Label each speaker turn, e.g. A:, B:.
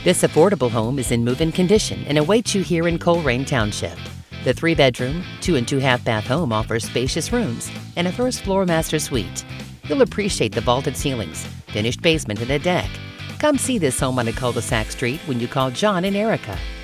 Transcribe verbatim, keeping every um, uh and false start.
A: This affordable home is in move-in condition and awaits you here in Colerain Township. The three-bedroom, two and two-half bath home offers spacious rooms and a first-floor master suite. You'll appreciate the vaulted ceilings, finished basement, and a deck. Come see this home on a cul-de-sac street when you call John and Erica.